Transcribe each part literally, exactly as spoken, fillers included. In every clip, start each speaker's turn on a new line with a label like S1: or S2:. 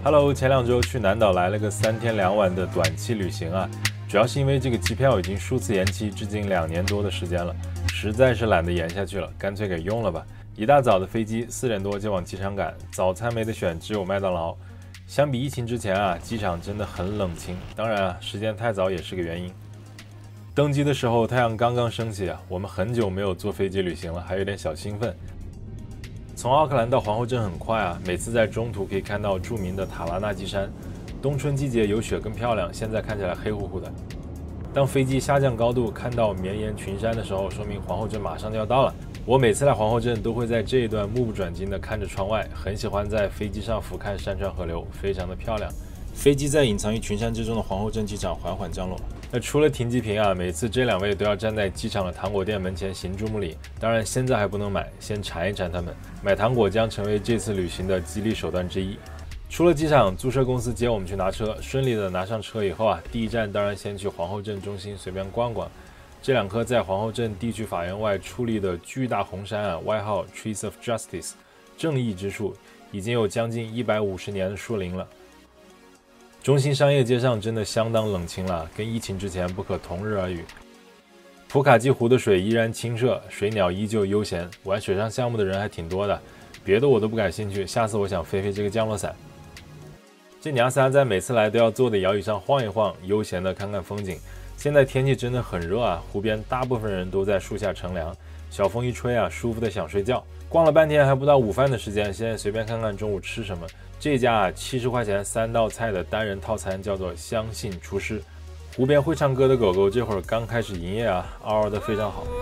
S1: Hello， 前两周去南岛来了个三天两晚的短期旅行啊，主要是因为这个机票已经数次延期，至今两年多的时间了，实在是懒得延下去了，干脆给用了吧。一大早的飞机，四点多就往机场赶，早餐没得选，只有麦当劳。相比疫情之前啊，机场真的很冷清，当然啊，时间太早也是个原因。登机的时候太阳刚刚升起啊，我们很久没有坐飞机旅行了，还有点小兴奋。从奥克兰到皇后镇很快啊，每次在中途可以看到著名的塔拉纳基山。冬春季节有雪更漂亮，现在看起来黑乎乎的。当飞机下降高度，看到绵延群山的时候，说明皇后镇马上就要到了。我每次来皇后镇都会在这一段目不转睛地看着窗外，很喜欢在飞机上俯瞰山川河流，非常的漂亮。飞机在隐藏于群山之中的皇后镇机场缓缓降落。那除了停机坪啊，每次这两位都要站在机场的糖果店门前行注目礼。当然现在还不能买，先馋一馋他们。买糖果将成为这次旅行的激励手段之一。出了机场，租车公司接我们去拿车，顺利的拿上车以后啊，第一站当然先去皇后镇中心随便逛逛。这两棵在皇后镇地区法院外矗立的巨大红杉啊，外号 Trees of Justice 正义之树，已经有将近一百五十年的树龄了。中心商业街上真的相当冷清了，跟疫情之前不可同日而语。普卡基湖的水依然清澈，水鸟依旧悠闲，玩水上项目的人还挺多的。别的我都不感兴趣，下次我想飞飞这个降落伞。这娘仨在每次来都要坐的摇椅上晃一晃，悠闲的看看风景。现在天气真的很热啊，湖边大部分人都在树下乘凉，小风一吹啊，舒服的想睡觉。逛了半天还不到午饭的时间，现在随便看看中午吃什么。这家啊，七十块钱三道菜的单人套餐叫做相信厨师。湖边会唱歌的狗狗这会儿刚开始营业啊，嗷嗷的非常好。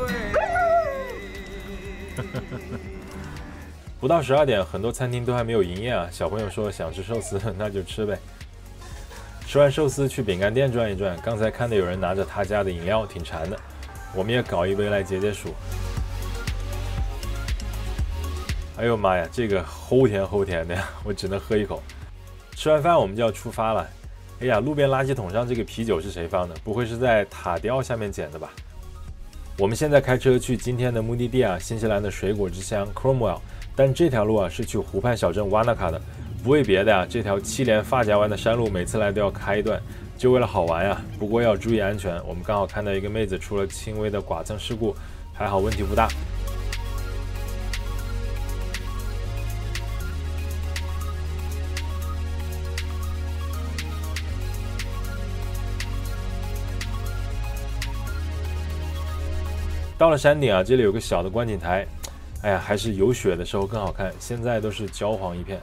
S1: 不到十二点，很多餐厅都还没有营业啊。小朋友说想吃寿司，那就吃呗。吃完寿司去饼干店转一转，刚才看到有人拿着他家的饮料，挺馋的，我们也搞一杯来解解暑。哎呦妈呀，这个齁甜齁甜的呀，我只能喝一口。吃完饭我们就要出发了。哎呀，路边垃圾桶上这个啤酒是谁放的？不会是在塔吊下面捡的吧？我们现在开车去今天的目的地啊，新西兰的水果之乡 Cromwell， 但这条路啊是去湖畔小镇 Wanaka 的。不为别的呀、啊，这条七连发夹弯的山路每次来都要开一段，就为了好玩呀、啊。不过要注意安全，我们刚好看到一个妹子出了轻微的剐蹭事故，还好问题不大。到了山顶啊，这里有个小的观景台，哎呀，还是有雪的时候更好看，现在都是焦黄一片。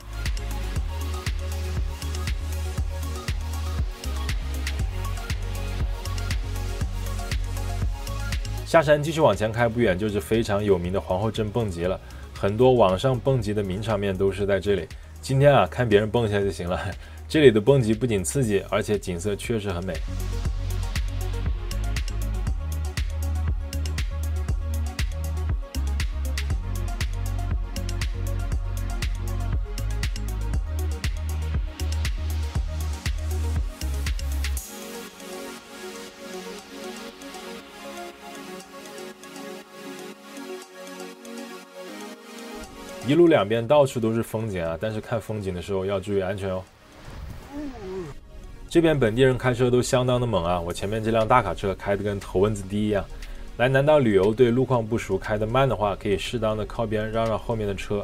S1: 下山继续往前开，不远就是非常有名的皇后镇蹦极了，很多网上蹦极的名场面都是在这里。今天啊，看别人蹦一下就行了。这里的蹦极不仅刺激，而且景色确实很美。一路两边到处都是风景啊，但是看风景的时候要注意安全哦。这边本地人开车都相当的猛啊，我前面这辆大卡车开得跟头文字 D 一样。来南岛旅游对路况不熟，开得慢的话，可以适当的靠边让让后面的车。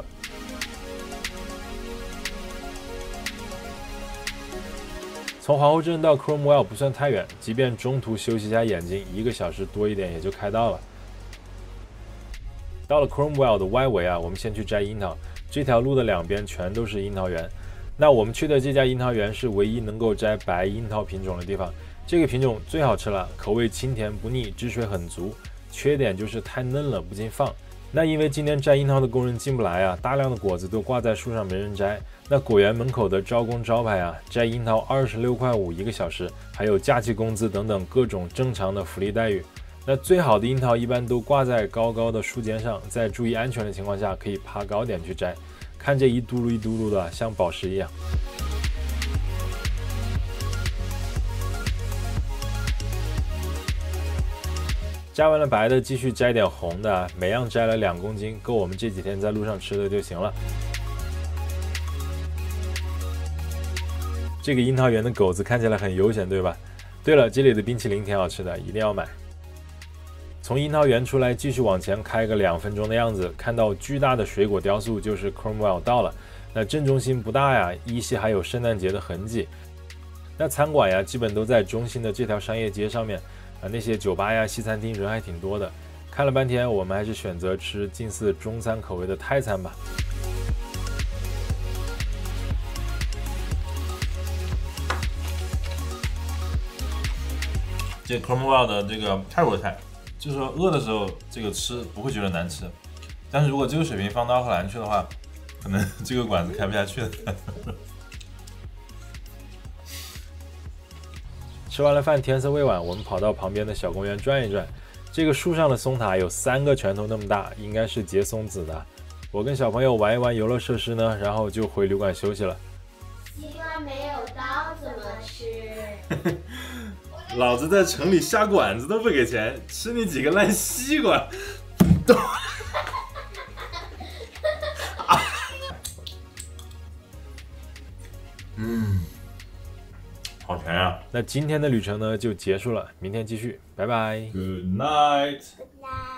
S1: 从皇后镇到 Cromwell 不算太远，即便中途休息一下眼睛，一个小时多一点也就开到了。到了 Cromwell 的外围啊，我们先去摘樱桃。这条路的两边全都是樱桃园。那我们去的这家樱桃园是唯一能够摘白樱桃品种的地方。这个品种最好吃了，口味清甜不腻，汁水很足。缺点就是太嫩了，不禁放。那因为今天摘樱桃的工人进不来啊，大量的果子都挂在树上没人摘。那果园门口的招工招牌啊，摘樱桃二十六块五一个小时，还有假期工资等等各种正常的福利待遇。那最好的樱桃一般都挂在高高的树尖上，在注意安全的情况下，可以爬高点去摘。看这一嘟噜一嘟噜的，像宝石一样。摘完了白的，继续摘点红的，每样摘了两公斤，够我们这几天在路上吃的就行了。 这个樱桃园的狗子看起来很悠闲，对吧？对了，这里的冰淇淋挺好吃的，一定要买。从樱桃园出来，继续往前开个两分钟的样子，看到巨大的水果雕塑，就是 Cromwell 到了。那镇中心不大呀，依稀还有圣诞节的痕迹。那餐馆呀，基本都在中心的这条商业街上面啊，那些酒吧呀、西餐厅人还挺多的。看了半天，我们还是选择吃近似中餐口味的泰餐吧。
S2: 这 Cromwell 的这个泰国菜，就是说饿的时候这个吃不会觉得难吃，但是如果这个水平放到奥克兰去的话，可能这个馆子开不下去了。
S1: 吃完了饭，天色未晚，我们跑到旁边的小公园转一转。这个树上的松塔有三个拳头那么大，应该是结松子的。我跟小朋友玩一玩游乐设施呢，然后就回旅馆休息了。
S3: 西瓜没有刀怎么吃？
S2: 老子在城里下馆子都不给钱，吃你几个烂西瓜！嗯，好甜啊！
S1: 那今天的旅程呢就结束了，明天继续，拜拜。
S2: Good night。
S3: 来。